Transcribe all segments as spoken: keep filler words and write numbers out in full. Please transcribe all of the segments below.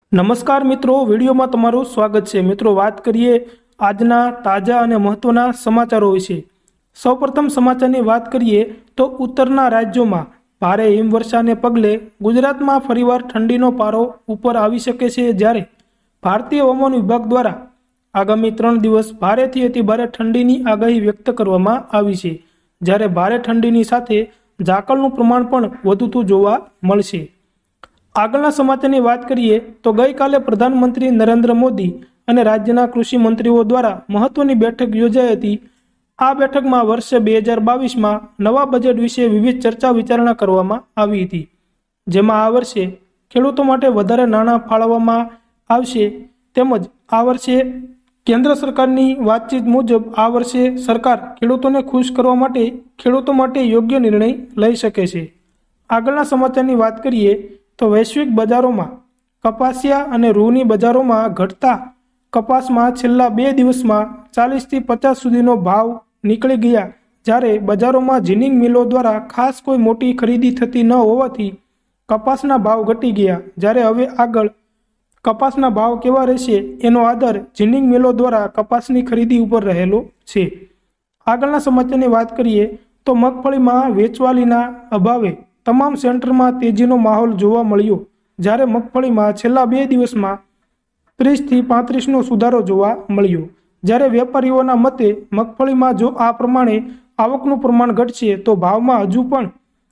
નમસ્કાર મિત્રો, વિડીયોમાં તમારું સ્વાગત છે। મિત્રો, વાત કરીએ આજના તાજા અને મહત્વના સમાચારો વિશે। સૌપ્રથમ સમાચારની વાત કરીએ તો ઉત્તરના રાજ્યોમાં ભારે હિમવર્ષાને પગલે ગુજરાતમાં ફરીવાર ઠંડીનો પારો ઉપર આવી શકે છે। જ્યારે ભારતીય હવામાન વિભાગ દ્વારા આગામી ત્રણ દિવસ ભારેથી અતિ ભારે ઠંડીની આગાહી વ્યક્ત કરવામાં આવી છે। જ્યારે ભારે ઠંડીની સાથે ઝાકળનું પ્રમાણ પણ વધતું જોવા મળશે। આગળના સમાચારની વાત કરીએ તો ગઈકાલે પ્રધાનમંત્રી નરેન્દ્ર મોદી અને રાજ્યના કૃષિ મંત્રીઓ દ્વારા મહત્વની બેઠક યોજાઈ હતી। આ બેઠકમાં વર્ષે બે હજાર બાવીસમાં નવા બજેટ વિશે વિવિધ ચર્ચા વિચારણા કરવામાં આવી હતી, જેમાં આ વર્ષે ખેડૂતો માટે વધારે નાણાં ફાળવવામાં આવશે તેમજ આ વર્ષે કેન્દ્ર સરકારની વાતચીત મુજબ આ વર્ષે સરકાર ખેડૂતોને ખુશ કરવા માટે ખેડૂતો માટે યોગ્ય નિર્ણય લઈ શકે છે। આગળના સમાચારની વાત કરીએ તો વૈશ્વિક બજારોમાં કપાસિયા અને રૂની બજારોમાં ઘટતા કપાસમાં છેલ્લા બે દિવસમાં ચાલીસથી પચાસ સુધીનો ભાવ નીકળી ગયા। જ્યારે બજારોમાં જીનિંગ મિલો દ્વારા ખાસ કોઈ મોટી ખરીદી થતી ન હોવાથી કપાસના ભાવ ઘટી ગયા। જ્યારે હવે આગળ કપાસના ભાવ કેવા રહેશે એનો આધાર જીનિંગ મિલો દ્વારા કપાસની ખરીદી ઉપર રહેલો છે। આગળના સમાચારની વાત કરીએ તો મગફળીમાં વેચવાલીના અભાવે તમામ સેન્ટરમાં તેજીનો માહોલ જોવા મળ્યો। જ્યારે મગફળીમાં છેલ્લા બે દિવસમાં ત્રીસથી પાંત્રીસનો સુધારો જોવા મળ્યો। જ્યારે વેપારીઓના મતે મગફળીમાં જો આ પ્રમાણે આવકનું પ્રમાણ ઘટશે તો ભાવમાં હજુ પણ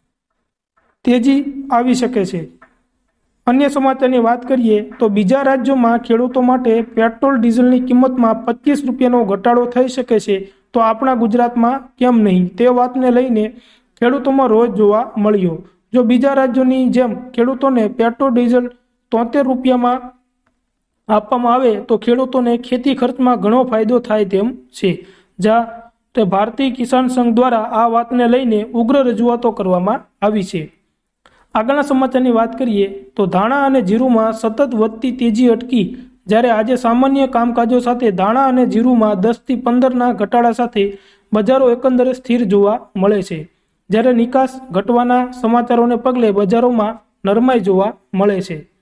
તેજી આવી શકે છે। અન્ય સમાચારની વાત કરીએ તો બીજા રાજ્યોમાં ખેડૂતો માટે પેટ્રોલ ડીઝલની કિંમતમાં પચીસ રૂપિયાનો ઘટાડો થઈ શકે છે, તો આપણા ગુજરાતમાં કેમ નહીં તે વાતને લઈને ખેડૂતોમાં રોજ જોવા મળ્યો। જો બીજા રાજ્યોની જેમ ખેડૂતોને પેટ્રોલ ડીઝલ તોતેર રૂપિયામાં આપવામાં આવે તો ખેડૂતોને ખેતી ખર્ચમાં ઘણો ફાયદો થાય તેમ છે। જ્યાં તે ભારતીય કિસાન સંઘ દ્વારા આ વાતને લઈને ઉગ્ર રજૂઆતો કરવામાં આવી છે। આગળના સમાચારની વાત કરીએ તો ધાણા અને જીરુમાં સતત વધતી તેજી અટકી। જ્યારે આજે સામાન્ય કામકાજો સાથે ધાણા અને જીરુમાં દસથી પંદરના ઘટાડા સાથે બજારો એકંદરે સ્થિર જોવા મળે છે। જ્યારે નિકાસ ઘટવાના સમાચારોને પગલે બજારોમાં નરમાઈ જોવા મળે છે।